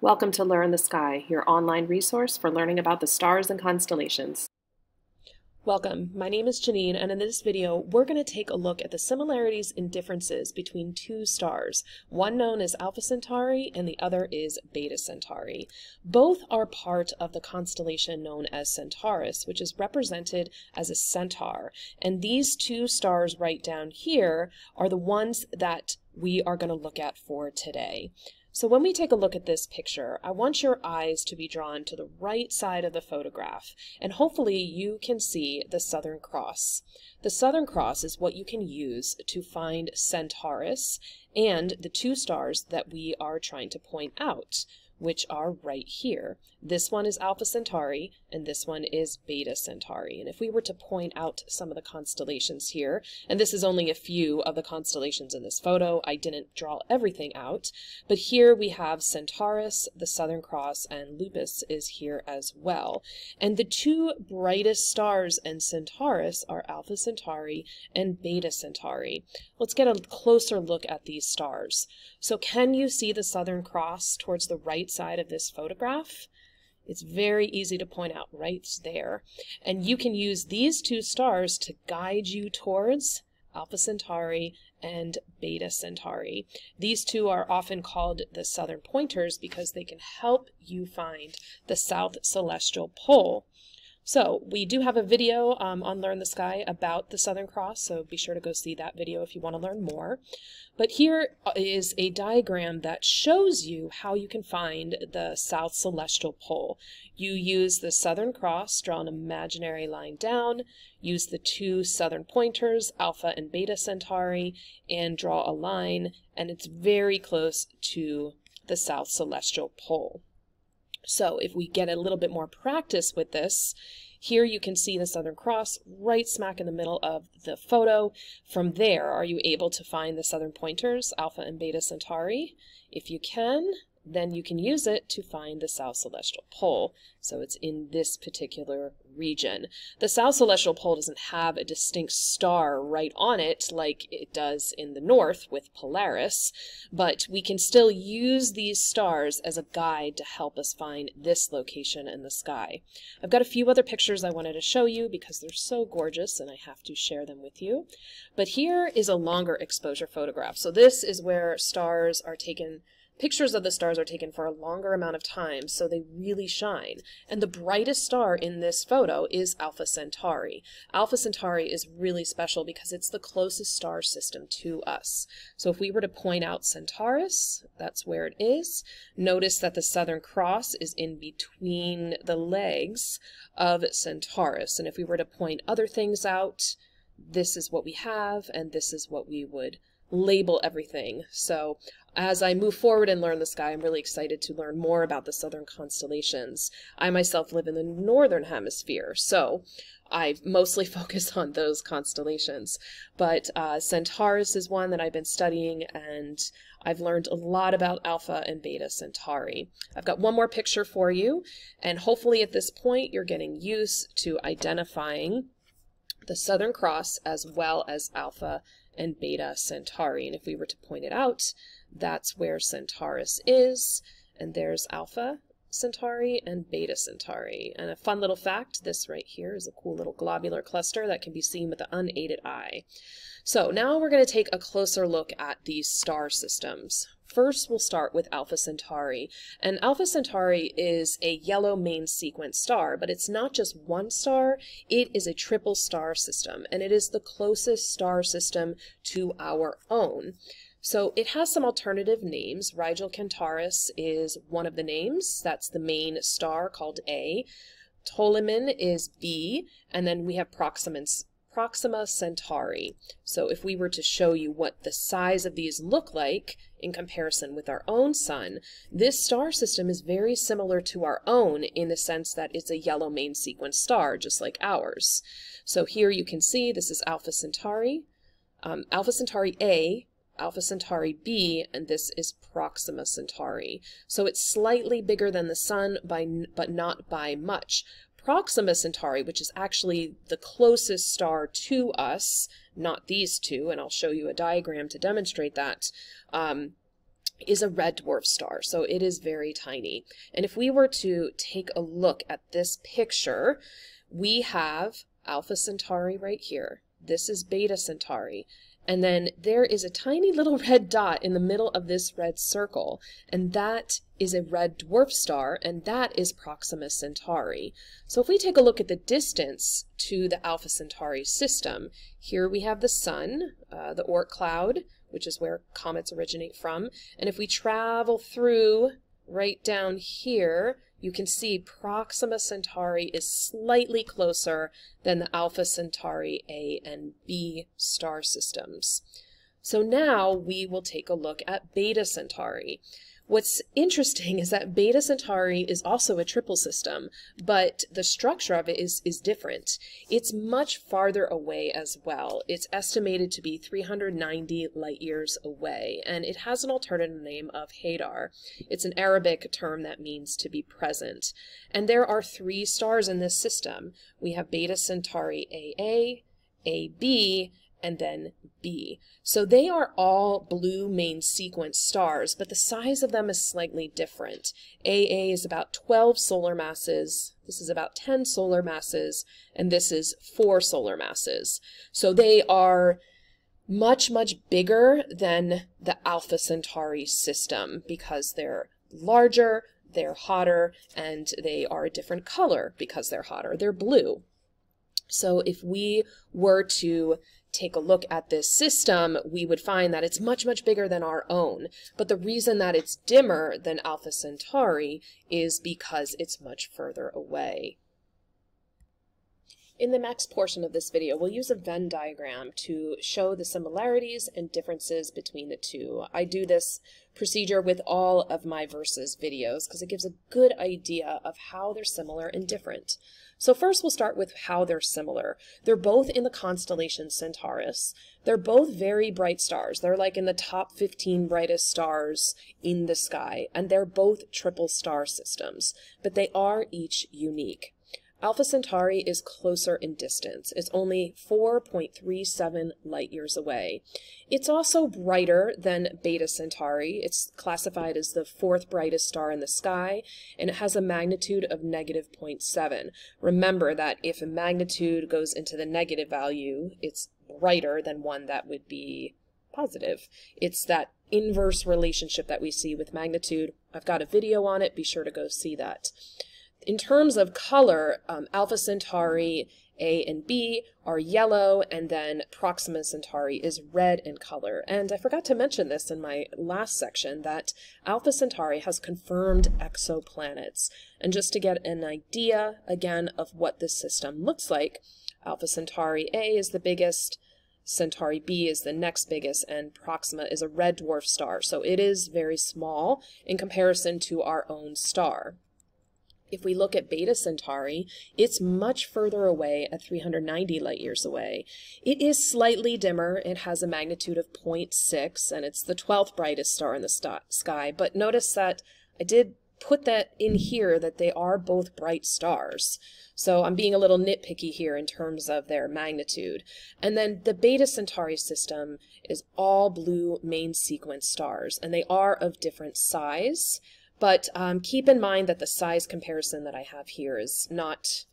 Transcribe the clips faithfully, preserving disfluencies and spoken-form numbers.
Welcome to Learn the Sky, your online resource for learning about the stars and constellations. Welcome, my name is Janine, and in this video we're going to take a look at the similarities and differences between two stars, one known as Alpha Centauri and the other is Beta Centauri. Both are part of the constellation known as Centaurus, which is represented as a centaur, and these two stars right down here are the ones that we are going to look at for today. So when we take a look at this picture, I want your eyes to be drawn to the right side of the photograph, and hopefully you can see the Southern Cross. The Southern Cross is what you can use to find Centaurus and the two stars that we are trying to point out, which are right here. This one is Alpha Centauri, and this one is Beta Centauri. And if we were to point out some of the constellations here, and this is only a few of the constellations in this photo, I didn't draw everything out, but here we have Centaurus, the Southern Cross, and Lupus is here as well. And the two brightest stars in Centaurus are Alpha Centauri and Beta Centauri. Let's get a closer look at these stars. So can you see the Southern Cross towards the right side of this photograph? It's very easy to point out right there. And you can use these two stars to guide you towards Alpha Centauri and Beta Centauri. These two are often called the Southern Pointers because they can help you find the South Celestial Pole. So we do have a video um, on Learn the Sky about the Southern Cross, so be sure to go see that video if you want to learn more. But here is a diagram that shows you how you can find the South Celestial Pole. You use the Southern Cross, draw an imaginary line down, use the two southern pointers, Alpha and Beta Centauri, and draw a line, and it's very close to the South Celestial Pole. So if we get a little bit more practice with this, here you can see the Southern Cross right smack in the middle of the photo. From there, are you able to find the southern pointers, Alpha and Beta Centauri? If you can, then you can use it to find the South Celestial Pole. So it's in this particular region. The South Celestial Pole doesn't have a distinct star right on it like it does in the north with Polaris, but we can still use these stars as a guide to help us find this location in the sky. I've got a few other pictures I wanted to show you because they're so gorgeous and I have to share them with you. But here is a longer exposure photograph. So this is where stars are taken Pictures of the stars are taken for a longer amount of time, so they really shine. And the brightest star in this photo is Alpha Centauri. Alpha Centauri is really special because it's the closest star system to us. So if we were to point out Centaurus, that's where it is. Notice that the Southern Cross is in between the legs of Centaurus. And if we were to point other things out, this is what we have, and this is what we would label everything. So as I move forward and learn the sky, I'm really excited to learn more about the southern constellations. I myself live in the northern hemisphere, so I mostly focus on those constellations. But uh, Centaurus is one that I've been studying, and I've learned a lot about Alpha and Beta Centauri. I've got one more picture for you, and hopefully at this point you're getting used to identifying the Southern Cross as well as Alpha and Beta Centauri. And if we were to point it out, that's where Centaurus is, and there's Alpha Centauri and Beta Centauri. And a fun little fact, this right here is a cool little globular cluster that can be seen with the unaided eye. So now we're going to take a closer look at these star systems. First, we'll start with Alpha Centauri. And Alpha Centauri is a yellow main sequence star, but it's not just one star, it is a triple star system, and it is the closest star system to our own. So it has some alternative names. Rigel Centaurus is one of the names. That's the main star called A. Ptolemy is B, and then we have Proxima, Proxima Centauri. So if we were to show you what the size of these look like in comparison with our own sun, this star system is very similar to our own in the sense that it's a yellow main sequence star, just like ours. So here you can see this is Alpha Centauri, um, Alpha Centauri A, Alpha Centauri B, and this is Proxima Centauri. So it's slightly bigger than the sun, by, but not by much. Proxima Centauri, which is actually the closest star to us, not these two, and I'll show you a diagram to demonstrate that, um, is a red dwarf star, so it is very tiny. And if we were to take a look at this picture, we have Alpha Centauri right here. This is Beta Centauri. And then there is a tiny little red dot in the middle of this red circle, and that is a red dwarf star, and that is Proxima Centauri. So if we take a look at the distance to the Alpha Centauri system, here we have the sun, uh, the Oort cloud, which is where comets originate from, and if we travel through right down here, you can see Proxima Centauri is slightly closer than the Alpha Centauri A and B star systems. So now we will take a look at Beta Centauri. What's interesting is that Beta Centauri is also a triple system, but the structure of it is, is different. It's much farther away as well. It's estimated to be three hundred ninety light years away, and it has an alternative name of Hadar. It's an Arabic term that means to be present. And there are three stars in this system. We have Beta Centauri A A, A B, and then B. So they are all blue main sequence stars, but the size of them is slightly different. A A is about twelve solar masses, this is about ten solar masses, and this is four solar masses. So they are much, much bigger than the Alpha Centauri system because they're larger, they're hotter, and they are a different color because they're hotter. They're blue. So if we were to take a look at this system, we would find that it's much, much bigger than our own. But the reason that it's dimmer than Alpha Centauri is because it's much further away. In the next portion of this video, we'll use a Venn diagram to show the similarities and differences between the two. I do this procedure with all of my versus videos because it gives a good idea of how they're similar and different. So first we'll start with how they're similar. They're both in the constellation Centaurus. They're both very bright stars. They're like in the top fifteen brightest stars in the sky, and they're both triple star systems, but they are each unique. Alpha Centauri is closer in distance. It's only four point three seven light years away. It's also brighter than Beta Centauri. It's classified as the fourth brightest star in the sky, and it has a magnitude of negative zero point seven. Remember that if a magnitude goes into the negative value, it's brighter than one that would be positive. It's that inverse relationship that we see with magnitude. I've got a video on it. Be sure to go see that. In terms of color, um, Alpha Centauri A and B are yellow, and then Proxima Centauri is red in color. And I forgot to mention this in my last section, that Alpha Centauri has confirmed exoplanets. And just to get an idea, again, of what this system looks like, Alpha Centauri A is the biggest, Centauri B is the next biggest, and Proxima is a red dwarf star. So it is very small in comparison to our own star. If we look at Beta Centauri, it's much further away at three hundred ninety light years away. It is slightly dimmer. It has a magnitude of zero point six, and it's the twelfth brightest star in the sky. But notice that I did put that in here, that they are both bright stars. So I'm being a little nitpicky here in terms of their magnitude. And then the Beta Centauri system is all blue main sequence stars, and they are of different size. But um, keep in mind that the size comparison that I have here is not,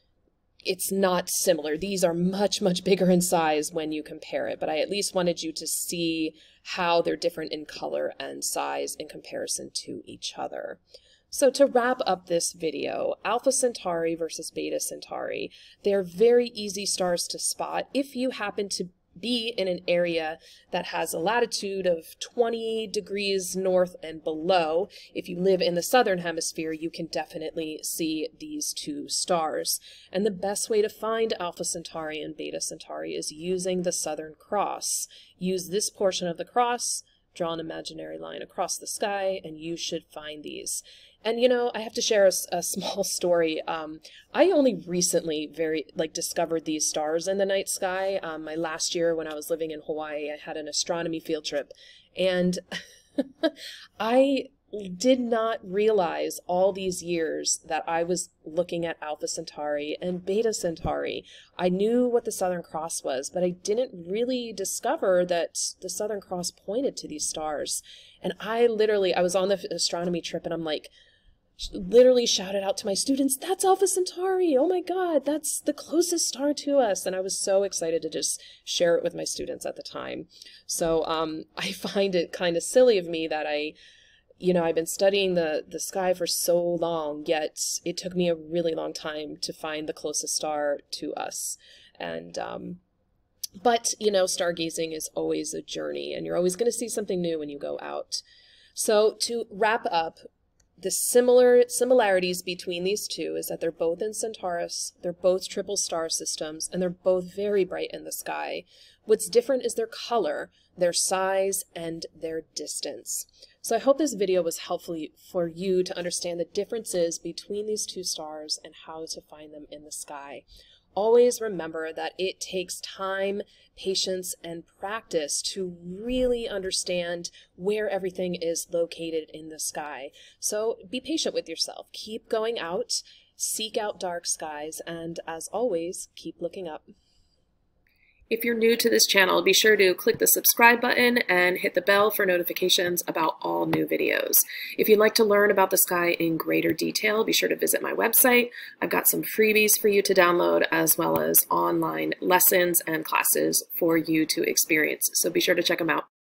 it's not similar. These are much, much bigger in size when you compare it, but I at least wanted you to see how they're different in color and size in comparison to each other. So to wrap up this video, Alpha Centauri versus Beta Centauri, they're very easy stars to spot if you happen to be in an area that has a latitude of twenty degrees north and below. If you live in the southern hemisphere, you can definitely see these two stars. And the best way to find Alpha Centauri and Beta Centauri is using the Southern Cross. Use this portion of the cross, draw an imaginary line across the sky, and you should find these. And, you know, I have to share a, a small story. Um, I only recently very, like, discovered these stars in the night sky. Um, my last year when I was living in Hawaii, I had an astronomy field trip. And I did not realize all these years that I was looking at Alpha Centauri and Beta Centauri. I knew what the Southern Cross was, but I didn't really discover that the Southern Cross pointed to these stars. And I literally, I was on the astronomy trip and I'm like, literally shouted out to my students, that's Alpha Centauri. Oh my God, that's the closest star to us. And I was so excited to just share it with my students at the time. So um, I find it kind of silly of me that I, you know, I've been studying the, the sky for so long, yet it took me a really long time to find the closest star to us. And, um, but, you know, stargazing is always a journey, and you're always going to see something new when you go out. So to wrap up, the similar similarities between these two is that they're both in Centaurus, they're both triple star systems, and they're both very bright in the sky. What's different is their color, their size, and their distance. So I hope this video was helpful for you to understand the differences between these two stars and how to find them in the sky. Always remember that it takes time, patience, and practice to really understand where everything is located in the sky. So be patient with yourself. Keep going out, seek out dark skies, and as always, keep looking up. If you're new to this channel, be sure to click the subscribe button and hit the bell for notifications about all new videos. If you'd like to learn about the sky in greater detail, be sure to visit my website. I've got some freebies for you to download, as well as online lessons and classes for you to experience. So be sure to check them out.